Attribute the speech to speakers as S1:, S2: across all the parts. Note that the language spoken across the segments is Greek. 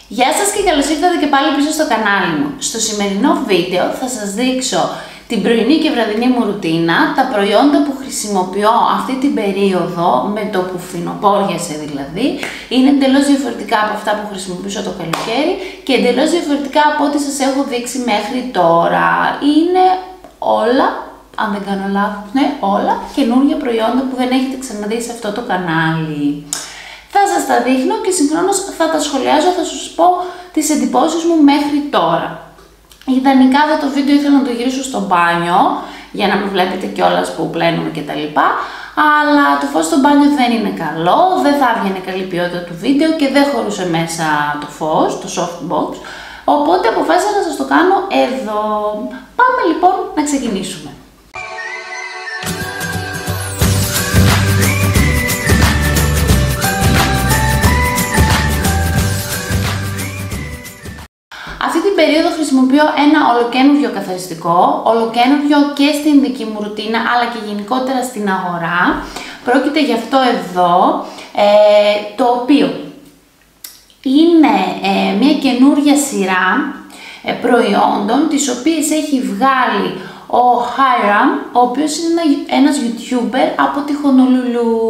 S1: Γεια σας και καλώς ήρθατε και πάλι πίσω στο κανάλι μου. Στο σημερινό βίντεο θα σας δείξω την πρωινή και βραδινή μου ρουτίνα, τα προϊόντα που χρησιμοποιώ αυτή την περίοδο, με το που φθινοπόριασε δηλαδή, είναι εντελώς διαφορετικά από αυτά που χρησιμοποιούσα το καλοκαίρι και εντελώς διαφορετικά από ό,τι σας έχω δείξει μέχρι τώρα. Είναι όλα, αν δεν κάνω λάθος, ναι, όλα καινούργια προϊόντα που δεν έχετε ξαναδεί σε αυτό το κανάλι. Θα σας τα δείχνω και συγχρόνως θα τα σχολιάζω, θα σας πω τις εντυπώσεις μου μέχρι τώρα. Ιδανικά το βίντεο ήθελα να το γυρίσω στο μπάνιο, για να με βλέπετε κιόλας που πλένουμε κτλ. Αλλά το φως στο μπάνιο δεν είναι καλό, δεν θα έβγαινε καλή ποιότητα του βίντεο και δεν χωρούσε μέσα το φως, το softbox. Οπότε αποφάσισα να σας το κάνω εδώ. Πάμε λοιπόν να ξεκινήσουμε. Αυτή την περίοδο χρησιμοποιώ ένα ολοκαίνουργιο καθαριστικό, ολοκαίνουργιο και στην δική μου ρουτίνα αλλά και γενικότερα στην αγορά. Πρόκειται για αυτό εδώ, το οποίο είναι μια καινούρια σειρά προϊόντων, τις οποίες έχει βγάλει ο Hiram, ο οποίος είναι ένας YouTuber από τη Χονολουλού.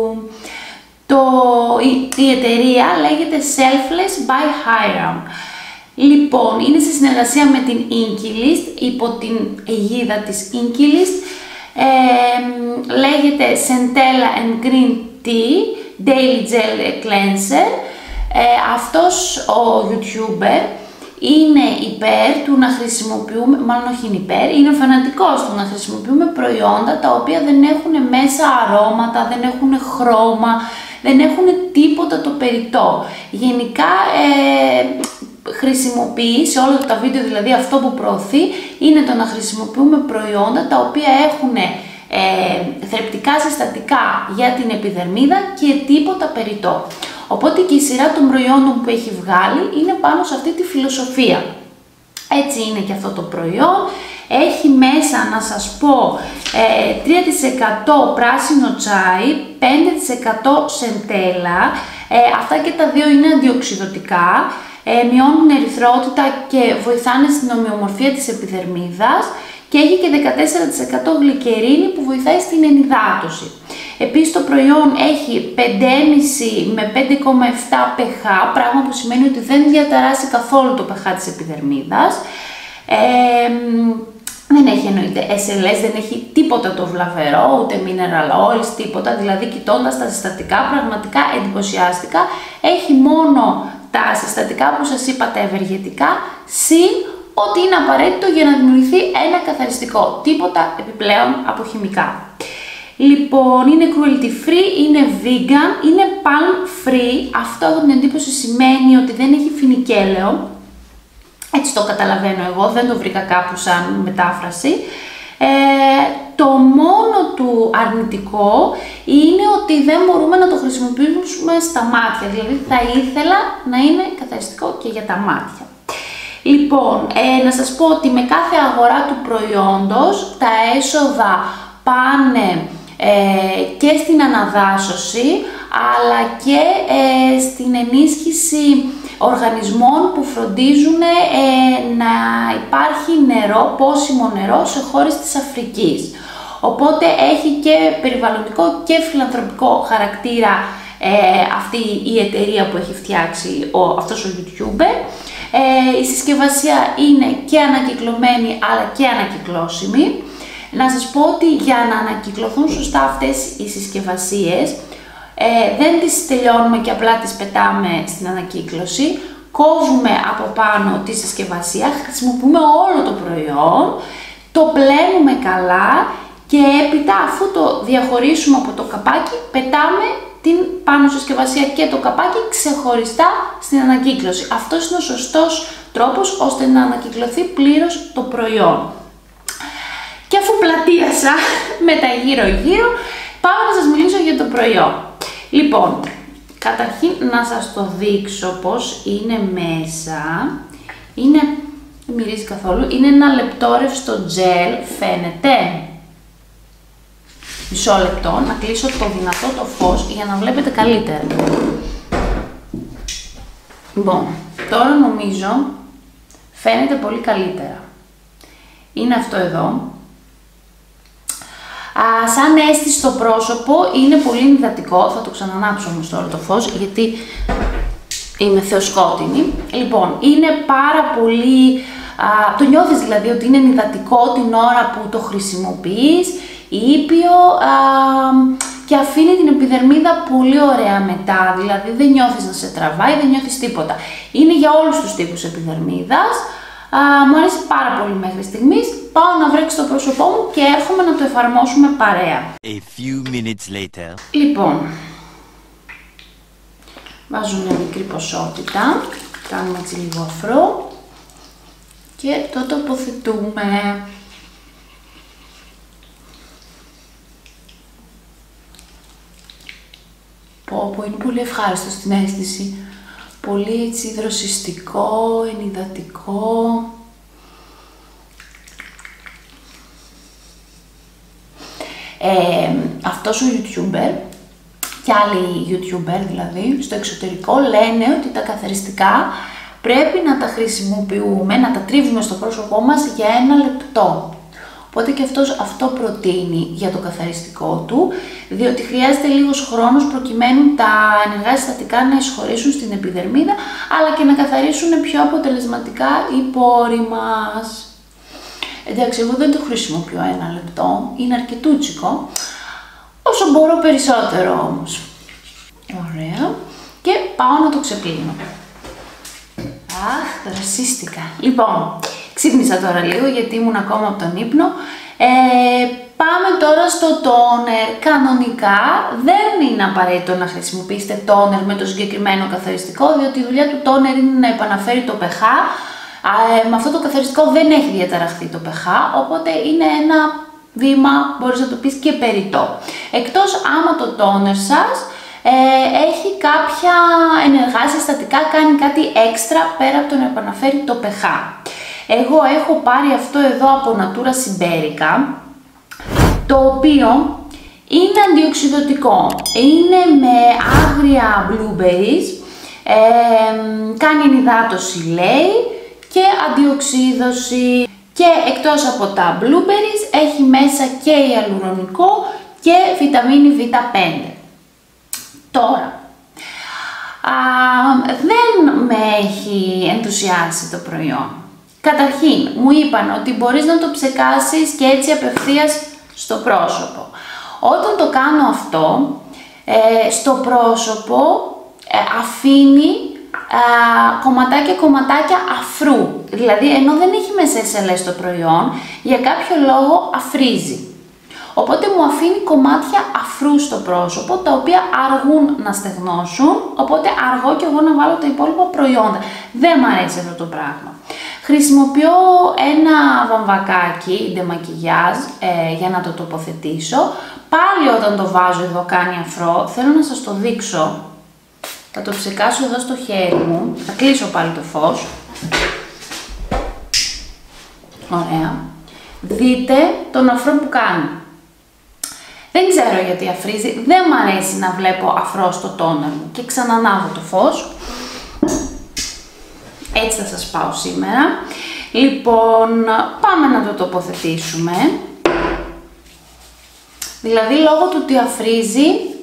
S1: Η εταιρεία λέγεται Selfless by Hiram. Λοιπόν, είναι σε συνεργασία με την Inkilist, υπό την αιγίδα της Inkilist. Λέγεται Centella and Green Tea Daily Gel Cleanser. Αυτός ο YouTuber είναι υπέρ του να χρησιμοποιούμε, μάλλον όχι είναι υπέρ, είναι φανατικός του να χρησιμοποιούμε προϊόντα τα οποία δεν έχουν μέσα αρώματα, δεν έχουν χρώμα, δεν έχουν τίποτα το περιττό. Γενικά χρησιμοποιεί σε όλα τα βίντεο, δηλαδή αυτό που προωθεί είναι το να χρησιμοποιούμε προϊόντα τα οποία έχουν θρεπτικά συστατικά για την επιδερμίδα και τίποτα περιττό. Οπότε και η σειρά των προϊόντων που έχει βγάλει είναι πάνω σε αυτή τη φιλοσοφία. Έτσι είναι και αυτό το προϊόν. Έχει μέσα, να σας πω, 3% πράσινο τσάι, 5% σεντέλα. Αυτά και τα δύο είναι αντιοξυδωτικά. Μειώνουν ερυθρότητα και βοηθάνε στην ομοιομορφία της επιδερμίδας και έχει και 14% γλυκερίνη που βοηθάει στην ενυδάτωση. Επίσης το προϊόν έχει 5,5 με 5,7 pH, πράγμα που σημαίνει ότι δεν διαταράσσει καθόλου το pH της επιδερμίδας. Δεν έχει εννοείται SLS, δεν έχει τίποτα το βλαβερό, ούτε mineral oils, τίποτα, δηλαδή κοιτώντας τα συστατικά πραγματικά εντυπωσιάστηκα. Έχει μόνο τα συστατικά που σας είπα, τα ευεργετικά, συν ότι είναι απαραίτητο για να δημιουργηθεί ένα καθαριστικό, τίποτα επιπλέον από χημικά. Λοιπόν, είναι cruelty free, είναι vegan, είναι palm free, αυτό από την εντύπωση σημαίνει ότι δεν έχει φινικέλαιο, έτσι το καταλαβαίνω εγώ, δεν το βρήκα κάπου σαν μετάφραση. Το μόνο του αρνητικό είναι ότι δεν μπορούμε να το χρησιμοποιήσουμε στα μάτια, δηλαδή θα ήθελα να είναι καθαριστικό και για τα μάτια. Λοιπόν, να σας πω ότι με κάθε αγορά του προϊόντος τα έσοδα πάνε και στην αναδάσωση αλλά και στην ενίσχυση οργανισμών που φροντίζουν να υπάρχει νερό, πόσιμο νερό σε χώρες της Αφρικής. Οπότε έχει και περιβαλλοντικό και φιλανθρωπικό χαρακτήρα αυτή η εταιρεία που έχει φτιάξει αυτός ο YouTuber. Η συσκευασία είναι και ανακυκλωμένη αλλά και ανακυκλώσιμη. Να σας πω ότι για να ανακυκλωθούν σωστά αυτές οι συσκευασίες δεν τις τελειώνουμε και απλά τις πετάμε στην ανακύκλωση. Κόβουμε από πάνω τη συσκευασία, χρησιμοποιούμε όλο το προϊόν, το πλένουμε καλά και έπειτα αφού το διαχωρίσουμε από το καπάκι πετάμε την πάνω συσκευασία και το καπάκι ξεχωριστά στην ανακύκλωση. Αυτός είναι ο σωστός τρόπος ώστε να ανακυκλωθεί πλήρως το προϊόν. Και αφού πλατείασα με τα γύρω-γύρω, πάω να σας μιλήσω για το προϊόν. Λοιπόν, καταρχήν να σας το δείξω πως είναι μέσα. Δεν μυρίζει καθόλου. Είναι ένα λεπτόρευστο τζελ, φαίνεται. Μισό λεπτό, να κλείσω το δυνατό το φως για να βλέπετε καλύτερα. Λοιπόν, τώρα νομίζω φαίνεται πολύ καλύτερα. Είναι αυτό εδώ. Σαν αίσθηση στο πρόσωπο είναι πολύ υδατικό. Θα το ξανανάψω όμως τώρα το φως, γιατί είμαι θεοσκότεινη. Λοιπόν, είναι πάρα πολύ... το νιώθεις δηλαδή ότι είναι υδατικό την ώρα που το χρησιμοποιείς, ήπιο, και αφήνει την επιδερμίδα πολύ ωραία μετά. Δηλαδή δεν νιώθεις να σε τραβάει, δεν νιώθεις τίποτα. Είναι για όλους τους τύπους επιδερμίδας. Μου αρέσει πάρα πολύ μέχρι στιγμής. Πάω να βρέξω το πρόσωπό μου και έρχομαι να το εφαρμόσουμε παρέα.
S2: A few minutes later.
S1: Λοιπόν, βάζω μια μικρή ποσότητα, κάνουμε έτσι λίγο αφρό και το τοποθετούμε. Πω, είναι πολύ ευχάριστο στην αίσθηση. Πολύ έτσι δροσιστικό, ενυδατικό. Αυτός ο YouTuber και άλλοι YouTuber δηλαδή στο εξωτερικό λένε ότι τα καθαριστικά πρέπει να τα χρησιμοποιούμε, να τα τρίβουμε στο πρόσωπό μας για 1 λεπτό. Οπότε και αυτό προτείνει για το καθαριστικό του, διότι χρειάζεται λίγος χρόνος προκειμένου τα ενεργά συστατικά να εισχωρήσουν στην επιδερμίδα, αλλά και να καθαρίσουν πιο αποτελεσματικά οι πόροι μας. Εντάξει, εγώ δεν το χρησιμοποιώ 1 λεπτό, είναι αρκετούτσικο, όσο μπορώ περισσότερο όμως. Ωραία. Και πάω να το ξεπλύνω. Αχ, δρασίστηκα. Λοιπόν, ξύπνησα τώρα λίγο γιατί ήμουν ακόμα από τον ύπνο. Πάμε τώρα στο τόνερ. Κανονικά δεν είναι απαραίτητο να χρησιμοποιήσετε τόνερ με το συγκεκριμένο καθαριστικό, διότι η δουλειά του τόνερ είναι να επαναφέρει το pH. Με αυτό το καθαριστικό δεν έχει διαταραχθεί το pH, οπότε είναι ένα βήμα, μπορείς να το πεις, και περιττό. Εκτός άμα το τόνερ σας έχει κάποια ενεργά συστατικά, κάνει κάτι έξτρα πέρα από το να επαναφέρει το pH. Εγώ έχω πάρει αυτό εδώ από Natura Siberica, το οποίο είναι αντιοξυδωτικό. Είναι με άγρια blueberries, κάνει ενυδάτωση λέει και αντιοξύδωση. Και εκτός από τα blueberries έχει μέσα και ιαλουρονικό και βιταμίνη Β5. Τώρα, δεν με έχει ενθουσιάσει το προϊόν. Καταρχήν, μου είπαν ότι μπορείς να το ψεκάσεις και έτσι απευθείας στο πρόσωπο. Όταν το κάνω αυτό, στο πρόσωπο αφήνει κομματάκια αφρού. Δηλαδή, ενώ δεν έχει μέσα SLS το προϊόν, για κάποιο λόγο αφρίζει. Οπότε μου αφήνει κομμάτια αφρού στο πρόσωπο, τα οποία αργούν να στεγνώσουν, οπότε αργώ και εγώ να βάλω τα υπόλοιπα προϊόντα. Δεν μ' αρέσει αυτό το πράγμα. Χρησιμοποιώ ένα βαμβακάκι ντεμακιγιάζ για να το τοποθετήσω. Πάλι όταν το βάζω εδώ κάνει αφρό, θέλω να σας το δείξω. Θα το ψεκάσω εδώ στο χέρι μου, θα κλείσω πάλι το φως. Ωραία. Δείτε τον αφρό που κάνει. Δεν ξέρω γιατί αφρίζει, δεν μ' αρέσει να βλέπω αφρό στο τόνερ μου. Και ξανανάβω το φως. Έτσι θα σας πάω σήμερα. Λοιπόν, πάμε να το τοποθετήσουμε. Δηλαδή, λόγω του ότι αφρίζει,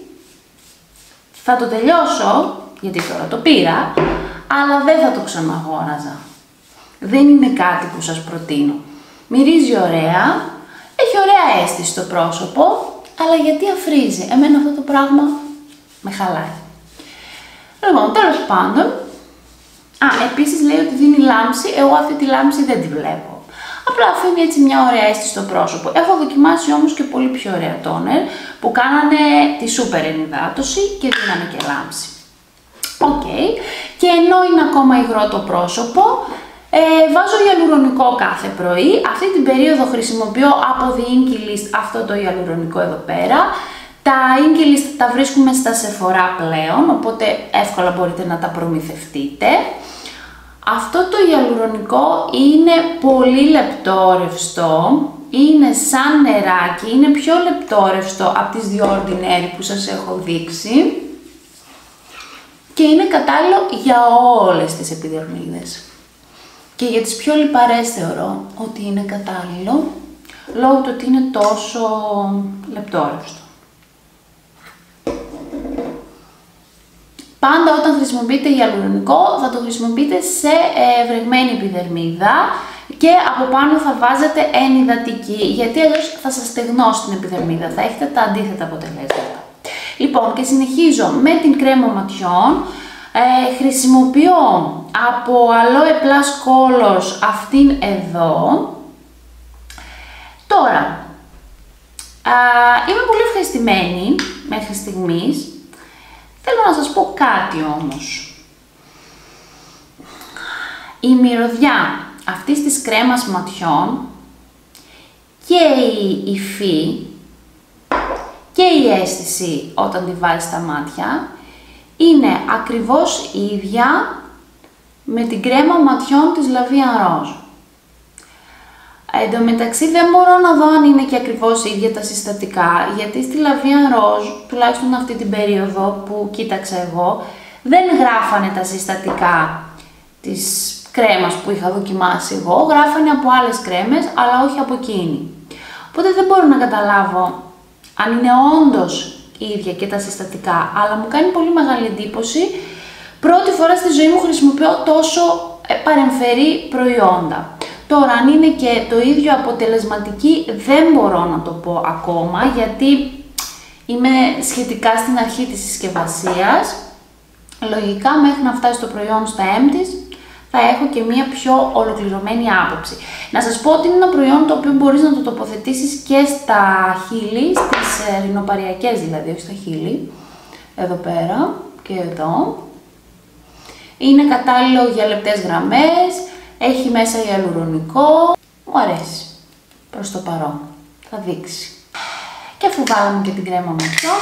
S1: θα το τελειώσω, γιατί τώρα το πήρα, αλλά δεν θα το ξαναγόραζα. Δεν είναι κάτι που σας προτείνω. Μυρίζει ωραία, έχει ωραία αίσθηση στο πρόσωπο, αλλά γιατί αφρίζει? Εμένα αυτό το πράγμα με χαλάει. Λοιπόν, τέλος πάντων, επίσης λέει ότι δίνει λάμψη, εγώ αυτή τη λάμψη δεν τη βλέπω. Απλά αφήνει έτσι μια ωραία αίσθηση στο πρόσωπο. Έχω δοκιμάσει όμως και πολύ πιο ωραία τόνερ που κάνανε τη σούπερ ενυδάτωση και δίνανε και λάμψη. Οκ. Και ενώ είναι ακόμα υγρό το πρόσωπο, βάζω ιαλουρονικό κάθε πρωί. Αυτή την περίοδο χρησιμοποιώ από The Inky List αυτό το ιαλουρονικό εδώ πέρα. Τα Inky List τα βρίσκουμε στα Sephora πλέον, οπότε εύκολα μπορείτε να τα προμηθευτείτε. Αυτό το ιαλουρονικό είναι πολύ λεπτόρευστο, είναι σαν νεράκι, είναι πιο λεπτόρευστο από τις The Ordinary που σας έχω δείξει. και είναι κατάλληλο για όλες τις επιδερμίδες. Και για τις πιο λιπαρές θεωρώ ότι είναι κατάλληλο, λόγω του ότι είναι τόσο λεπτόρευστο. Πάντα όταν χρησιμοποιείτε ιαλουρονικό θα το χρησιμοποιείτε σε βρεγμένη επιδερμίδα και από πάνω θα βάζετε ενυδατική, γιατί αλλιώς θα σας στεγνώσει την επιδερμίδα, θα έχετε τα αντίθετα αποτελέσματα. Λοιπόν, και συνεχίζω με την κρέμα ματιών. Χρησιμοποιώ από Aloe Plus Colors αυτήν εδώ. Τώρα, είμαι πολύ ευχαριστημένη μέχρι στιγμής. Θέλω να σας πω κάτι όμως. Η μυρωδιά αυτής της κρέμας ματιών και η υφή και η αίσθηση όταν τη βάζεις στα μάτια είναι ακριβώς η ίδια με την κρέμα ματιών της La Vie en Rose. Εν τω μεταξύ δεν μπορώ να δω αν είναι και ακριβώς ίδια τα συστατικά, γιατί στη La Vie en Rose, τουλάχιστον αυτή την περίοδο που κοίταξα εγώ, δεν γράφανε τα συστατικά της κρέμας που είχα δοκιμάσει εγώ, γράφανε από άλλες κρέμες, αλλά όχι από εκείνη. Οπότε δεν μπορώ να καταλάβω αν είναι όντως η ίδια και τα συστατικά, αλλά μου κάνει πολύ μεγάλη εντύπωση. Πρώτη φορά στη ζωή μου χρησιμοποιώ τόσο παρεμφερή προϊόντα. Τώρα, αν είναι και το ίδιο αποτελεσματική, δεν μπορώ να το πω ακόμα, γιατί είμαι σχετικά στην αρχή της συσκευασίας. Λογικά, μέχρι να φτάσει το προϊόν στα empties, θα έχω και μία πιο ολοκληρωμένη άποψη. Να σας πω ότι είναι ένα προϊόν το οποίο μπορείς να το τοποθετήσεις και στα χείλη, στις ρινοπαριακές δηλαδή, όχι στα χείλη. Εδώ πέρα και εδώ. Είναι κατάλληλο για λεπτές γραμμές, έχει μέσα ιαλουρονικό. Μου αρέσει προς το παρόν, θα δείξει. Και αφού βάλαμε και την κρέμα ματιών,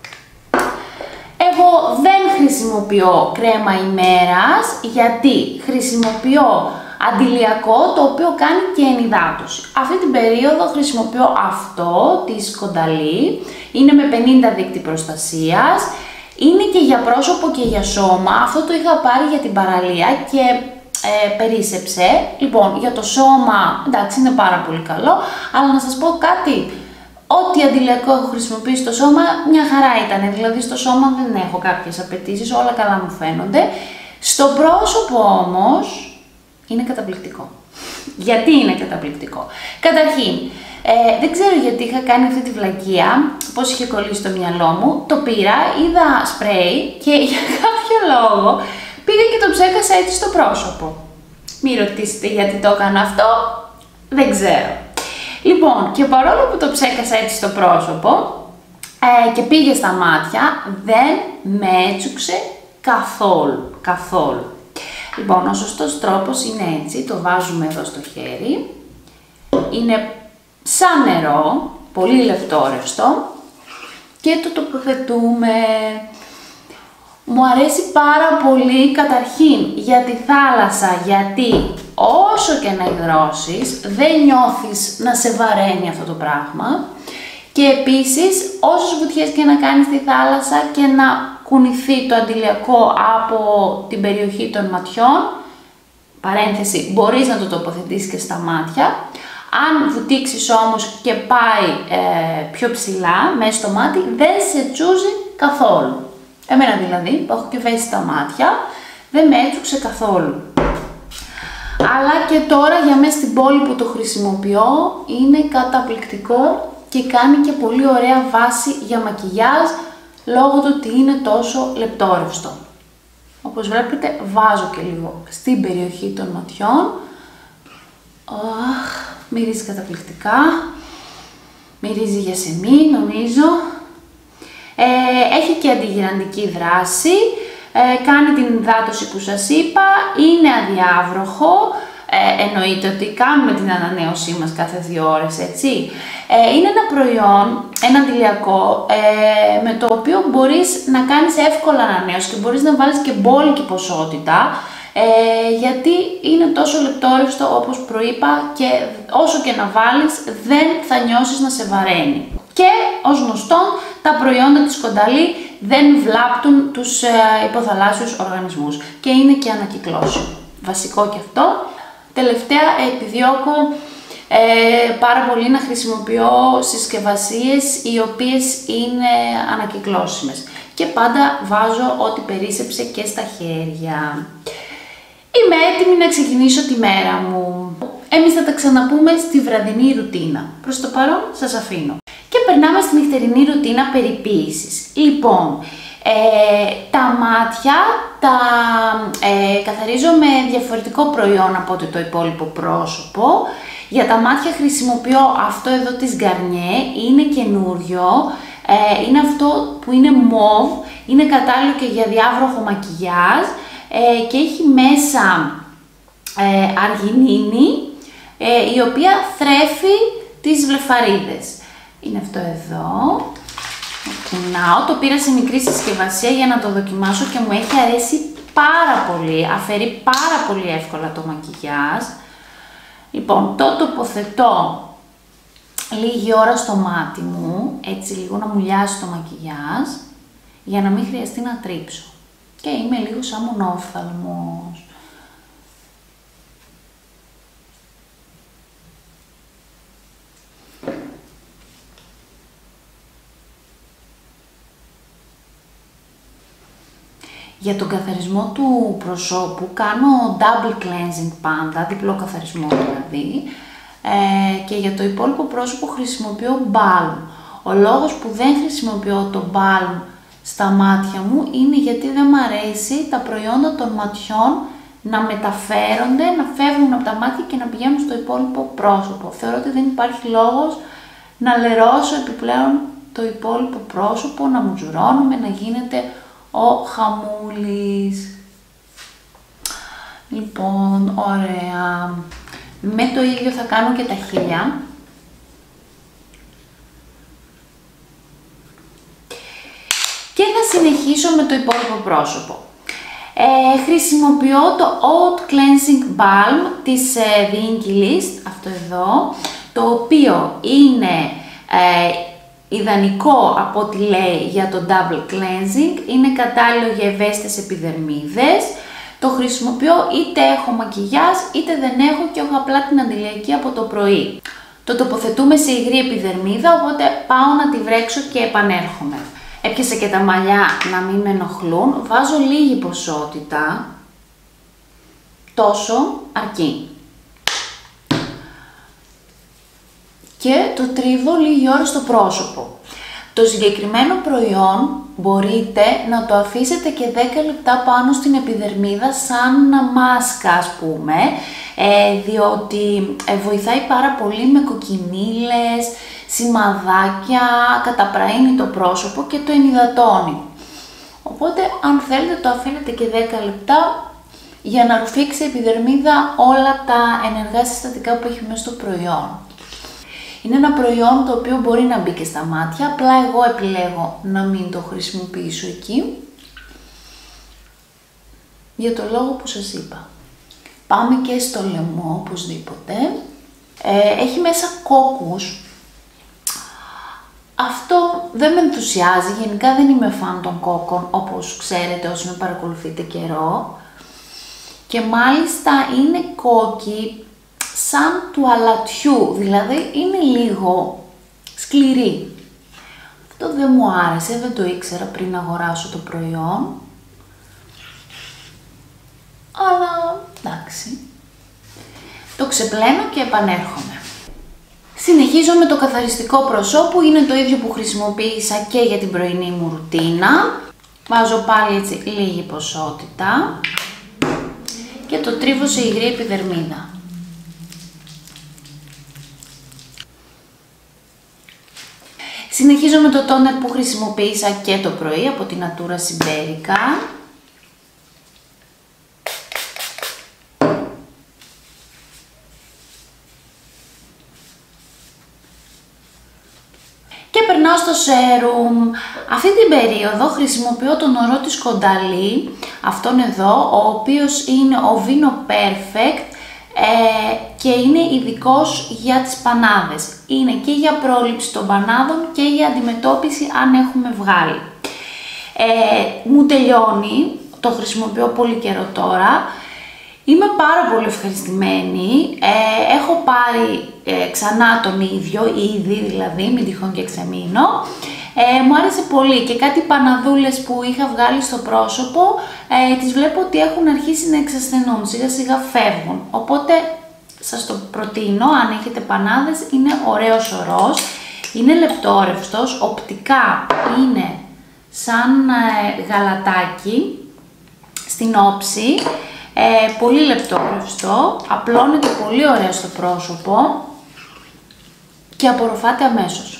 S1: εγώ δεν χρησιμοποιώ κρέμα ημέρας, γιατί χρησιμοποιώ αντιλιακό το οποίο κάνει και ενυδάτωση. Αυτή την περίοδο χρησιμοποιώ αυτό, τη Σκονταλή, είναι με 50 δείκτη προστασίας, είναι και για πρόσωπο και για σώμα, αυτό το είχα πάρει για την παραλία και περίσσεψε. Λοιπόν, για το σώμα, εντάξει, είναι πάρα πολύ καλό, αλλά να σας πω κάτι. Ό,τι αντιλιακό έχω χρησιμοποιήσει στο σώμα, μια χαρά ήταν. Δηλαδή στο σώμα δεν έχω κάποιες απαιτήσεις, όλα καλά μου φαίνονται. Στο πρόσωπο όμως είναι καταπληκτικό. Γιατί είναι καταπληκτικό? Καταρχήν, δεν ξέρω γιατί είχα κάνει αυτή τη βλακεία, πώς είχε κολλήσει στο μυαλό μου. Το πήρα, είδα σπρέι και για κάποιο λόγο πήγα και το ψέκασα έτσι στο πρόσωπο. Μη ρωτήσετε γιατί το έκανα αυτό, δεν ξέρω. Λοιπόν, και παρόλο που το ψέκασα έτσι στο πρόσωπο και πήγε στα μάτια, δεν με έτσουξε καθόλου. Λοιπόν, ο σωστός τρόπος είναι έτσι, το βάζουμε εδώ στο χέρι, είναι σαν νερό, πολύ λεπτόρευστο και το τοποθετούμε. Μου αρέσει πάρα πολύ καταρχήν για τη θάλασσα, γιατί όσο και να υδρώσεις δεν νιώθεις να σε βαραίνει αυτό το πράγμα, και επίσης όσες βουτιές και να κάνεις στη θάλασσα και να κουνηθεί το αντιλιακό από την περιοχή των ματιών, παρένθεση, μπορείς να το τοποθετήσεις και στα μάτια. Αν βουτήξεις όμως και πάει πιο ψηλά μέσα στο μάτι, δεν σε τσούζει καθόλου. Εμένα δηλαδή, που έχω και βέσει στα μάτια, δεν με έτσουξε καθόλου. Αλλά και τώρα για μέσα στην πόλη που το χρησιμοποιώ είναι καταπληκτικό και κάνει και πολύ ωραία βάση για μακιγιάζ, λόγω του ότι είναι τόσο λεπτόρευστο. Όπως βλέπετε βάζω και λίγο στην περιοχή των ματιών. Μυρίζει καταπληκτικά. Μυρίζει γιασεμί νομίζω. Έχει και αντιγυραντική δράση. Κάνει την υδάτωση που σας είπα. Είναι αδιάβροχο. Εννοείται ότι κάνουμε την ανανέωσή μας κάθε 2 ώρες, έτσι. Είναι ένα προϊόν, ένα αντιλιακό, με το οποίο μπορείς να κάνεις εύκολα ανανέωση και μπορείς να βάλεις και μπόλικη ποσότητα, γιατί είναι τόσο λεπτόρευστο όπως προείπα και όσο και να βάλεις δεν θα νιώσεις να σε βαραίνει. Και ως γνωστόν τα προϊόντα της Κονταλή δεν βλάπτουν τους υποθαλάσσιους οργανισμούς και είναι και ανακυκλώσιμο. Βασικό και αυτό. Τελευταία, επιδιώκω πάρα πολύ να χρησιμοποιώ συσκευασίες οι οποίες είναι ανακυκλώσιμες και πάντα βάζω ό,τι περίσσεψε και στα χέρια. Είμαι έτοιμη να ξεκινήσω τη μέρα μου. Εμείς θα τα ξαναπούμε στη βραδινή ρουτίνα. Προς το παρόν σας αφήνω. Και περνάμε στη νυχτερινή ρουτίνα περιποίησης. Λοιπόν, τα μάτια τα καθαρίζω με διαφορετικό προϊόν από το υπόλοιπο πρόσωπο. Για τα μάτια χρησιμοποιώ αυτό εδώ της Garnier, είναι καινούριο, είναι αυτό που είναι μοβ, είναι κατάλληλο και για διάβροχο μακιγιάζ και έχει μέσα αργυνίνη, η οποία θρέφει τις βλεφαρίδες. Είναι αυτό εδώ, το κουνάω, το πήρα σε μικρή συσκευασία για να το δοκιμάσω και μου έχει αρέσει πάρα πολύ, αφαιρεί πάρα πολύ εύκολα το μακιγιάζ. Λοιπόν, το τοποθετώ λίγη ώρα στο μάτι μου, έτσι λίγο να μου λιάσει το μακιγιάζ, για να μην χρειαστεί να τρίψω. Και είμαι λίγο σαν μονόφθαλμος. Για τον καθαρισμό του προσώπου κάνω double cleansing πάντα, διπλό καθαρισμό δηλαδή, και για το υπόλοιπο πρόσωπο χρησιμοποιώ balm. Ο λόγος που δεν χρησιμοποιώ το balm στα μάτια μου είναι γιατί δεν μου αρέσει τα προϊόντα των ματιών να μεταφέρονται, να φεύγουν από τα μάτια και να πηγαίνουν στο υπόλοιπο πρόσωπο. Θεωρώ ότι δεν υπάρχει λόγος να λερώσω επιπλέον το υπόλοιπο πρόσωπο, να μου τζουρώνουμε, να γίνεται ο χαμούλης. Λοιπόν, ωραία. Με το ίδιο θα κάνω και τα χείλια. Και θα συνεχίσω με το υπόλοιπο πρόσωπο. Χρησιμοποιώ το Haute Cleansing Balm της The Inkey List, αυτό εδώ, το οποίο είναι ιδανικό από ό,τι λέει για το double cleansing, είναι κατάλληλο για ευαίσθητες επιδερμίδες. Το χρησιμοποιώ είτε έχω μακιγιάζ είτε δεν έχω και έχω απλά την αντιλιακή από το πρωί. Το τοποθετούμε σε υγρή επιδερμίδα, οπότε πάω να τη βρέξω και επανέρχομαι. Έπιασα και τα μαλλιά να μην με ενοχλούν, βάζω λίγη ποσότητα, τόσο αρκεί. Και το τρίβω λίγη ώρα στο πρόσωπο. Το συγκεκριμένο προϊόν μπορείτε να το αφήσετε και 10 λεπτά πάνω στην επιδερμίδα σαν μάσκα, ας πούμε, διότι βοηθάει πάρα πολύ με κοκκινίλες, σημαδάκια, καταπραίνει το πρόσωπο και το ενυδατώνει. Οπότε αν θέλετε το αφήνετε και 10 λεπτά για να ρουφήξει η επιδερμίδα όλα τα ενεργά συστατικά που έχει μέσα στο προϊόν. Είναι ένα προϊόν το οποίο μπορεί να μπει και στα μάτια, απλά εγώ επιλέγω να μην το χρησιμοποιήσω εκεί, για το λόγο που σας είπα. Πάμε και στο λαιμό, οπωσδήποτε. Έχει μέσα κόκκους. Αυτό δεν με ενθουσιάζει, γενικά δεν είμαι φαν των κόκκων, όπως ξέρετε όσοι με παρακολουθείτε καιρό. Και μάλιστα είναι κόκκι σαν του αλατιού, δηλαδή είναι λίγο σκληρή. Αυτό δεν μου άρεσε, δεν το ήξερα πριν αγοράσω το προϊόν. Αλλά εντάξει. Το ξεπλένω και επανέρχομαι. Συνεχίζω με το καθαριστικό προσώπου, είναι το ίδιο που χρησιμοποίησα και για την πρωινή μου ρουτίνα. Βάζω πάλι έτσι λίγη ποσότητα και το τρίβω σε υγρή επιδερμίδα. Συνεχίζω με το τόνερ που χρησιμοποίησα και το πρωί από την Natura Siberica. Και περνάω στο σέρουμ. Αυτή την περίοδο χρησιμοποιώ τον ορό της Caudalie, αυτόν εδώ, ο οποίος είναι ο Vino Perfect, και είναι ειδικός για τις πανάδες. Είναι και για πρόληψη των πανάδων και για αντιμετώπιση αν έχουμε βγάλει. Μου τελειώνει, το χρησιμοποιώ πολύ καιρό τώρα. Είμαι πάρα πολύ ευχαριστημένη. Έχω πάρει ξανά τον ίδιο, ήδη δηλαδή, μην τυχόν και ξεμείνω. Μου άρεσε πολύ και κάτι παναδούλες που είχα βγάλει στο πρόσωπο, τις βλέπω ότι έχουν αρχίσει να εξασθενούν, σιγά σιγά φεύγουν. Οπότε σας το προτείνω, αν έχετε πανάδες, είναι ωραίος ορός, είναι λεπτόρευστος, οπτικά είναι σαν γαλατάκι στην όψη, πολύ λεπτόρευστο, απλώνεται πολύ ωραία στο πρόσωπο και απορροφάται αμέσως.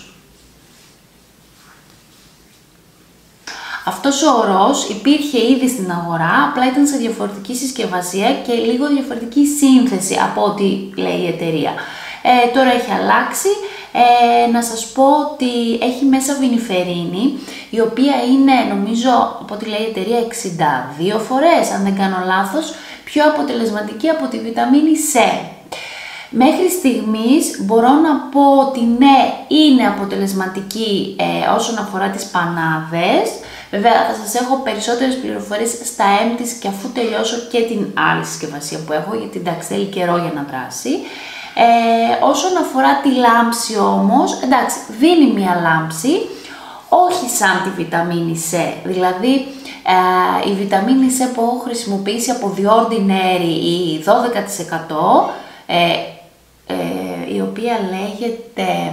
S1: Αυτός ο ορός υπήρχε ήδη στην αγορά, απλά ήταν σε διαφορετική συσκευασία και λίγο διαφορετική σύνθεση από ό,τι λέει η εταιρεία. Τώρα έχει αλλάξει. Να σας πω ότι έχει μέσα βινιφερίνη, η οποία είναι, νομίζω, από ό,τι λέει η εταιρεία, 62 φορές, αν δεν κάνω λάθος, πιο αποτελεσματική από τη βιταμίνη C. Μέχρι στιγμής μπορώ να πω ότι ναι, είναι αποτελεσματική όσον αφορά τις πανάδες. Βέβαια θα σας έχω περισσότερες πληροφορίες στα έμτης και αφού τελειώσω και την άλλη συσκευασία που έχω, γιατί εντάξει θέλει καιρό για να δράσει. Όσον αφορά τη λάμψη όμως, εντάξει, δίνει μία λάμψη, όχι σαν τη βιταμίνη C, δηλαδή η βιταμίνη C που έχω χρησιμοποιήσει από The Ordinary, η 12%, η οποία λέγεται,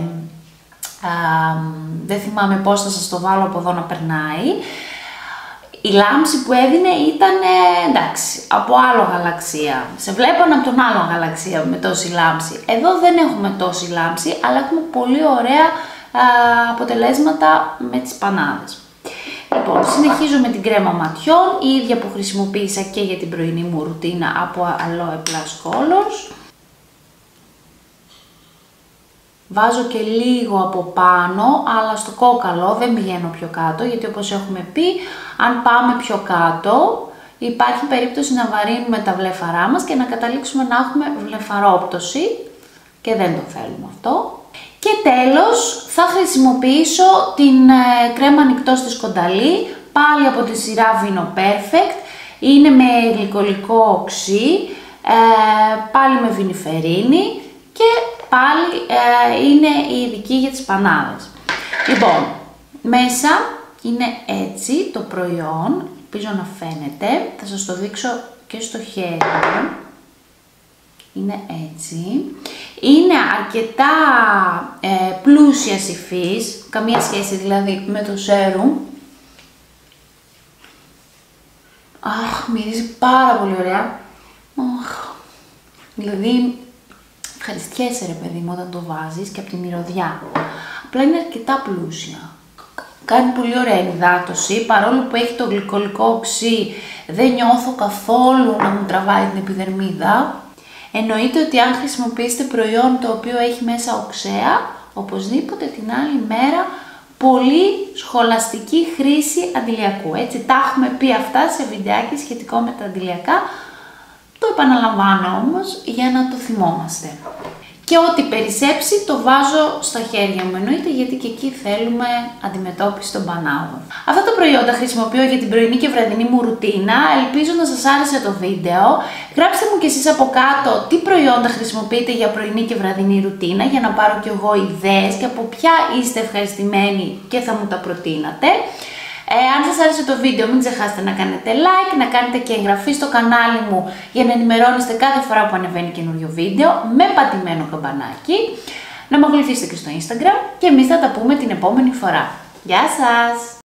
S1: δεν θυμάμαι πώς θα σας το βάλω από εδώ να περνάει, η λάμψη που έδινε ήταν, εντάξει, από άλλο γαλαξία. Σε βλέπαν από τον άλλο γαλαξία με τόση λάμψη. Εδώ δεν έχουμε τόση λάμψη, αλλά έχουμε πολύ ωραία αποτελέσματα με τις πανάδες. Λοιπόν, συνεχίζω με την κρέμα ματιών, η ίδια που χρησιμοποίησα και για την πρωινή μου ρουτίνα από Aloe Plus Colors. Βάζω και λίγο από πάνω, αλλά στο κόκαλο, δεν πηγαίνω πιο κάτω, γιατί όπως έχουμε πει, αν πάμε πιο κάτω, υπάρχει περίπτωση να βαρύνουμε τα βλέφαρά μας και να καταλήξουμε να έχουμε βλεφαρόπτωση και δεν το θέλουμε αυτό. Και τέλος, θα χρησιμοποιήσω την κρέμα νικτός της Κονταλή, πάλι από τη σειρά Vino Perfect, είναι με γλυκολικό οξύ, πάλι με βινιφερίνη και πάλι είναι η ειδική για τις πανάδες. Λοιπόν, μέσα είναι έτσι το προϊόν, ελπίζω να φαίνεται, θα σας το δείξω και στο χέρι. Είναι έτσι. Είναι αρκετά πλούσια υφής, καμία σχέση δηλαδή με το σέρουμ. Αχ, μυρίζει πάρα πολύ ωραία. Αχ, δηλαδή ευχαριστιέσαι ρε παιδί μου όταν το βάζεις και από τη μυρωδιά. Απλά είναι αρκετά πλούσια. Κάνει πολύ ωραία ενυδάτωση, παρόλο που έχει το γλυκολικό οξύ, δεν νιώθω καθόλου να μου τραβάει την επιδερμίδα. Εννοείται ότι αν χρησιμοποιήσετε προϊόν το οποίο έχει μέσα οξέα, οπωσδήποτε την άλλη μέρα πολύ σχολαστική χρήση αντιλιακού. Έτσι, τα έχουμε πει αυτά σε βιντεάκι σχετικό με τα αντιλιακά. Το επαναλαμβάνω όμως για να το θυμόμαστε. Και ό,τι περισσέψει το βάζω στα χέρια μου, εννοείται, γιατί και εκεί θέλουμε αντιμετώπιση των πανάδων. Αυτά τα προϊόντα χρησιμοποιώ για την πρωινή και βραδινή μου ρουτίνα. Ελπίζω να σας άρεσε το βίντεο. Γράψτε μου κι εσείς από κάτω τι προϊόντα χρησιμοποιείτε για πρωινή και βραδινή ρουτίνα, για να πάρω κι εγώ ιδέες και από ποια είστε ευχαριστημένοι και θα μου τα προτείνατε. Αν σας άρεσε το βίντεο, μην ξεχάσετε να κάνετε like, να κάνετε και εγγραφή στο κανάλι μου για να ενημερώνεστε κάθε φορά που ανεβαίνει καινούριο βίντεο με πατημένο καμπανάκι. Να με ακολουθήσετε και στο Instagram και εμείς θα τα πούμε την επόμενη φορά. Γεια σας!